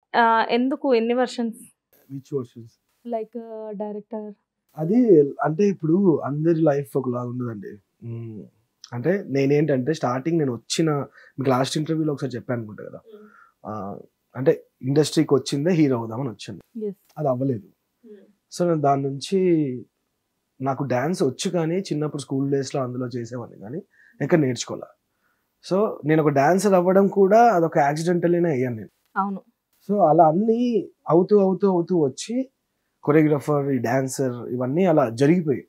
ఎందుకు ఎన్ని versions? Which versions? Like director. అది అంటే ఇప్పుడు అందరి లైఫ్ ఒకలాగా ఉండదండి. అంటే నేనేంటంటే స్టార్టింగ్ నేను వచ్చిన మీకు లాస్ట్ ఇంటర్వ్యూలో ఒకసారి చెప్పాను అనుకుంటా కదా. అంటే ఇండస్ట్రీకి వచ్చిందే హీరో అవుదామని వచ్చాను. అది అవ్వలేదు. సో నేను దాని నుంచి నాకు డ్యాన్స్ వచ్చు, కానీ చిన్నప్పుడు స్కూల్ డేస్లో అందులో చేసేవాడిని, కానీ ఎక్కడ నేర్చుకోవాలి. సో నేను ఒక డాన్సర్ అవ్వడం కూడా అదొక యాక్సిడెంటల్గానే అయ్యాను నేను. అవును. సో అలా అన్నీ అవుతూ అవుతూ అవుతూ వచ్చి కొరియోగ్రాఫర్, ఈ డాన్సర్, ఇవన్నీ అలా జరిగిపోయాయి.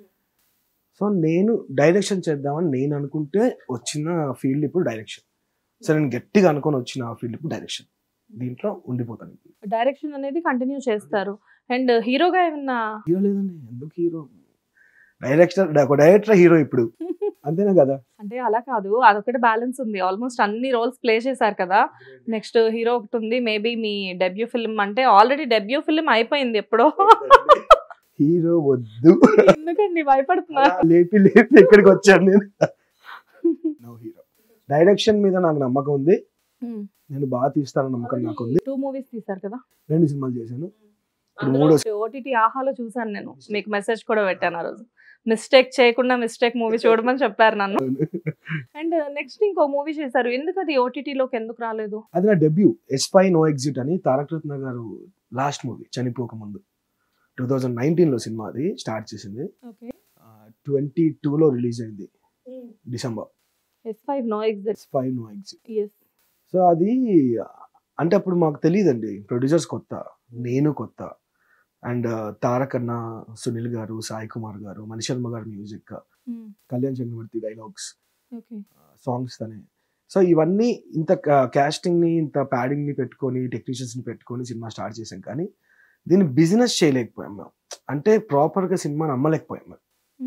సో నేను డైరెక్షన్ చేద్దామని నేను అనుకుంటే వచ్చిన ఫీల్డ్ ఇప్పుడు డైరెక్షన్. సో నేను గట్టిగా అనుకొని వచ్చిన ఫీల్డ్ ఇప్పుడు డైరెక్షన్. దీంట్లో ఉండిపోతాను. డైరెక్షన్ అనేది కంటిన్యూ చేస్తారు. అండ్ హీరోగా ఏమన్నా? హీరో లేదండి, ఎందుకు హీరో? డైరెక్టర్ హీరో ఇప్పుడు అంతేనా కదా. అంటే అలా కాదు, అదొకటి బ్యాలెన్స్ ఉంది. ఆల్మోస్ట్ అన్ని రోల్స్ ప్లే చేశారు కదా. నెక్స్ట్ హీరో ఒకటి ఉంది. మేబీ మీ డెబ్యూ ఫిల్మ్ అంటే ఆల్రెడీ డెబ్యూ ఫిల్మ్ అయిపోయింది ఎప్పుడో. హీరో వద్దు, ఎందుకండి భయపడుతున్నా? లేపి లేపి ఇక్కడికి వచ్చాను నేను. హీరో డైరెక్షన్ మీద నాకు నమ్మకం ఉంది. నేను బాగా తీస్తానని నమ్మకం నాకు ఉంది. 2 మూవీస్ తీశారు కదా. 2 సినిమాలు చేశాను. ఓటీటీ ఆహాలో చూసాను నేను. మీకు మెసేజ్ కూడా పెట్టాను ఆ రోజు. మిస్టేక్ చేయకుండా మిస్టేక్ మూవీ చూడమని చెప్పారు నన్ను. అండ్ నెక్స్ట్ ఇంకో మూవీ చేశారు. ఎందుకు అది ఓటీటీలోకి ఎందుకు రాలేదు? అది నా డెబ్యూ, ఎస్పై నో ఎగ్జిట్ అని తారక రత్న గారు లాస్ట్ మూవీ చనిపోక ముందు 2019లో సినిమా అది స్టార్ట్ చేసింది. 22లో రిలీజ్ అయింది December. S5 No Exit. S5 No Exit. Yes. So అది అంటే అప్పుడు మాకు తెలియదండి, ప్రొడ్యూసర్స్ కొత్త, నేను కొత్త, అండ్ తారక్ అన్న, సునీల్ గారు, Sai Kumar garu, Manisharma garu music, Kalyan Chakravarthy dialogues, songs తనే. సో ఇవన్నీ ఇంత క్యాస్టింగ్ని, ఇంత ప్యాడింగ్ని పెట్టుకొని, టెక్నీషియన్స్ని పెట్టుకొని సినిమా స్టార్ట్ చేసాం, కానీ దీన్ని బిజినెస్ చేయలేకపోయాం మేము. అంటే ప్రాపర్గా సినిమాని అమ్మలేకపోయాం మేము.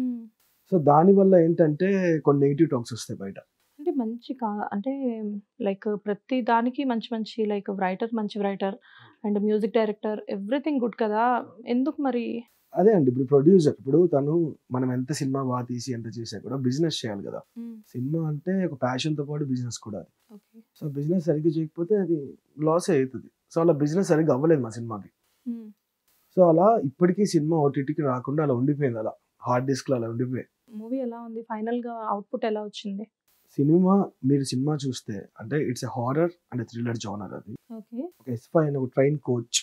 సో దానివల్ల ఏంటంటే కొన్ని నెగిటివ్ టాక్స్ వస్తాయి బయట. అంటే మంచి అంటే లైక్ ప్రతి దానికి మంచి మంచి లైక్ రైటర్, మంచి writer and music director, everything good కదా. ఎందుకు మరి? అదే అండి, ఇప్పుడు ప్రొడ్యూసర్, ఇప్పుడు తను మనం ఎంత సినిమా బాగా తీసి ఎంత చేసా కూడా బిజినెస్ చేయాలి కదా. సినిమా అంటే ఒక ప్యాషన్తో పాటు బిజినెస్ కూడా అది. సో బిజినెస్ సరిగ్గా చేయకపోతే అది లాస్ అవుతుంది. సో అలా బిజినెస్ సరిగ్గా అవ్వలేదు మా సినిమాకి. సో అలా ఇప్పటికీ సినిమా ఓటీటీకి రాకుండా అలా ఉండిపోయింది, అలా హార్డ్ డిస్క్ లో అలా ఉండిపోయాయి. మూవీ ఎలా ఉంది? ఫైనల్ గా అవుట్పుట్ ఎలా వచ్చింది? మీరు సినిమా చూస్తే అంటే it's a horror and thriller genre. అది ఒక ఎస్పై అనే ఒక ట్రైన్ కోచ్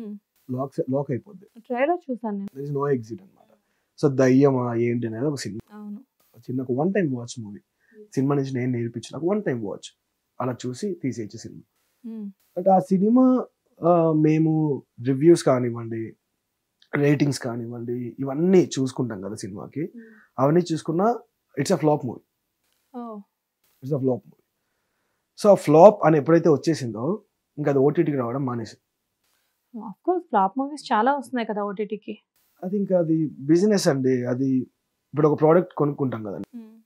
లాక్ అయిపోద్ది. ట్రైలర్ చూసాను నేను. దేర్ ఇస్ నో ఎగ్జిట్ అన్నమాట. సో దయ్యమా ఏంటి అనేది ఒక సినిమా, చిన్న one time watch movie. Cinema నుంచి నేను నేర్పించిన వన్ టైం వాచ్, అలా చూసి తీసేయచ్చు సినిమా. బట్ ఆ సినిమా మేము రివ్యూస్ కానివ్వండి, రేటింగ్స్ కానివ్వండి, ఇవన్నీ చూసుకుంటాం కదా సినిమాకి. అవన్నీ చూసుకున్నా it's a flop movie. It's a flop movie. So ఆ ఫ్లాప్ అని ఎప్పుడైతే వచ్చేసిందో ఇంకా అది ఓటీటీకి రావడం మానేసి. ఆఫ్ కోర్స్ ఫ్లాప్ మూవీస్ చాలా వస్తున్నాయి కదా ఓటీటీకి. అది ఇంకా అది బిజినెస్ అండి. అది ఇప్పుడు ఒక ప్రోడక్ట్ కొనుక్కుంటాం కదండి,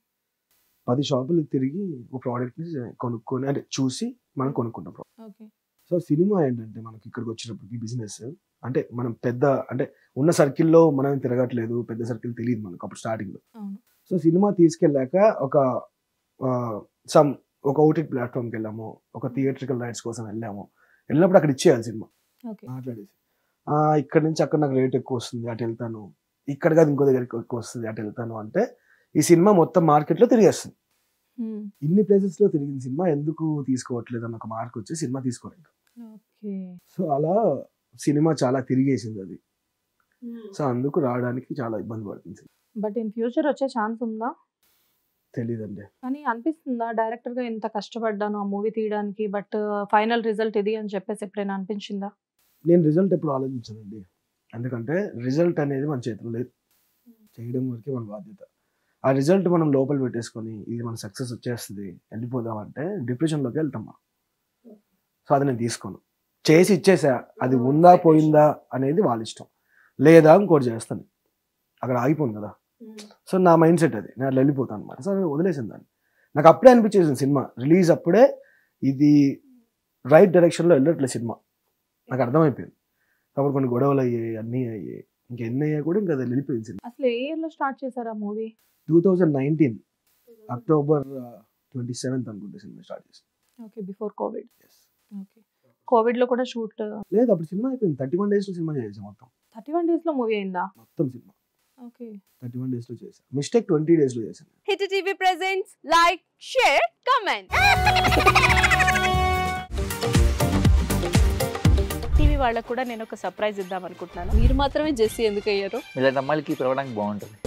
10 షాపులు తిరిగి ఒక ప్రోడక్ట్ని కొనుక్కొని అంటే చూసి మనం కొనుక్కుంటాం. సో సినిమా ఏంటంటే మనకి ఇక్కడికి వచ్చినప్పటికి బిజినెస్ అంటే మనం పెద్ద అంటే ఉన్న సర్కిల్లో మనం తిరగట్లేదు, పెద్ద సర్కిల్ తెలియదు మనకు అప్పుడు స్టార్టింగ్లో. సో సినిమా తీసుకెళ్ళాక ఒక ఓటీటీ ప్లాట్ఫామ్కి వెళ్ళాము, ఒక థియేట్రికల్ రైట్స్ కోసం వెళ్ళినప్పుడు అక్కడ ఇచ్చేయాలి సినిమా మాట్లాడేసి. ఇక్కడ నుంచి అక్కడ నాకు రేట్ ఎక్కువ వస్తుంది అటు వెళ్తాను, ఇక్కడ కాదు ఇంకో దగ్గర ఎక్కువ వస్తుంది అటు వెళ్తాను అంటే ఈ సినిమా మొత్తం మార్కెట్లో తిరిగేస్తుంది. ఇన్ని ప్లేసెస్లో తిరిగిన సినిమా ఎందుకు తీసుకోవట్లేదు అన్న ఒక మార్క్ వచ్చి సినిమా తీసుకోలేదు. సో అలా సినిమా చాలా తిరిగేసింది అది. సో అందుకు రావడానికి చాలా ఇబ్బంది పడుతుంది. బట్ ఇన్ ఫ్యూచర్ వచ్చే ఛాన్స్ ఉందా? తెలీదండి. కానీ అనిపిస్తుందా డైరెక్టర్ గా ఇంత కష్టపడ్డాను ఆ మూవీ తీయడానికి, బట్ ఫైనల్ రిజల్ట్ ఇది అని చెప్పేసి ఎప్పుడైనా అనిపించిందా? నేను రిజల్ట్ ఎప్పుడు ఆలోచించానండి, ఎందుకంటే రిజల్ట్ అనేది మన చేతిలో లేదు, చేయడం వరకే మన బాధ్యత. ఆ రిజల్ట్ మనం లోపల పెట్టేసుకొని ఇది మన సక్సెస్ వచ్చేస్తుంది వెళ్ళిపోదామంటే డిప్రెషన్లోకి వెళ్తాం మనం. సో అది నేను తీసుకోను, చేసి ఇచ్చేసా, అది ఉందా పోయిందా అనేది వాళ్ళ ఇష్టం, లేదా ఇంకోటి చేస్తాను, అక్కడ ఆగిపోను కదా. సో నా మైండ్ సెట్ అది, నేను అట్లా వెళ్ళిపోతాను అనమాట. సో నేను వదిలేసాను దాన్ని. నాకు అప్పుడే అనిపించేసింది సినిమా రిలీజ్ అప్పుడే ఇది రైట్ డైరెక్షన్లో వెళ్ళట్లేదు సినిమా, నాకు అర్థమైపోయింది. అప్పుడు కొన్ని గొడవలు అయ్యాయి, అన్నీ అయ్యాయి, ఇంకెన్ని అయ్యాయి కూడా ఇంకా అది వెళ్ళిపోయింది సినిమా. అసలు ఏ ఇయర్లో స్టార్ట్ చేశారు ఆ మూవీ? 2019 అక్టోబర్ 27th అనుకుంటే సినిమా స్టార్ట్ చేసింది. Okay, before covid. Okay. Covid లో కూడా షూట్ లేదు అప్పుడు సినిమా అయిపోయింది 31 days లో సినిమా చేసాం మొత్తం 31 days లో మూవీ అయిందా? మొత్తం సినిమా ఓకే 31 days లో చేసాం మిస్టేక్ 20 days లో చేసాను hit TV presents like share comment TV వాళ్ళకు కూడా నేను ఒక సర్ప్రైజ్ ఇద్దాం అనుకుంటున్నాను. మీరు మాత్రమే జెస్సీ ఎందుకు అయ్యారు? ఇలాంటి అమ్మాయిలకి పిలవడానికి బాగుంటుంది.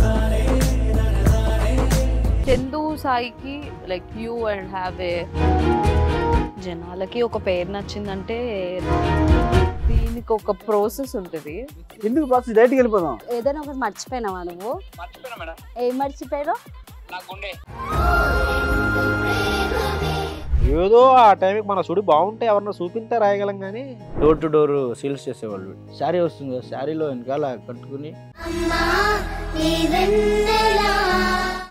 చందు సాయికి like you and have a జనాలకి ఒక పేరు నచ్చిందంటే దీనికి ఒక ప్రాసెస్ ఉంటుంది. ఎందుకు బాక్స్ డైరెక్ట్కి వెళ్ళిపోదాం. ఏదైనా ఒకటి మర్చిపోయినావా నువ్వు? ఏం మర్చిపోయావు? ఏదో ఆ టైంకి మన సుడి బాగుంటే ఎవరన్నా చూపింటే రాయగలం కానీ డోర్ టు డోర్ సేల్స్ చేసేవాళ్ళు. శారీ వస్తుంది కదా, శారీలో వెనకాల కట్టుకుని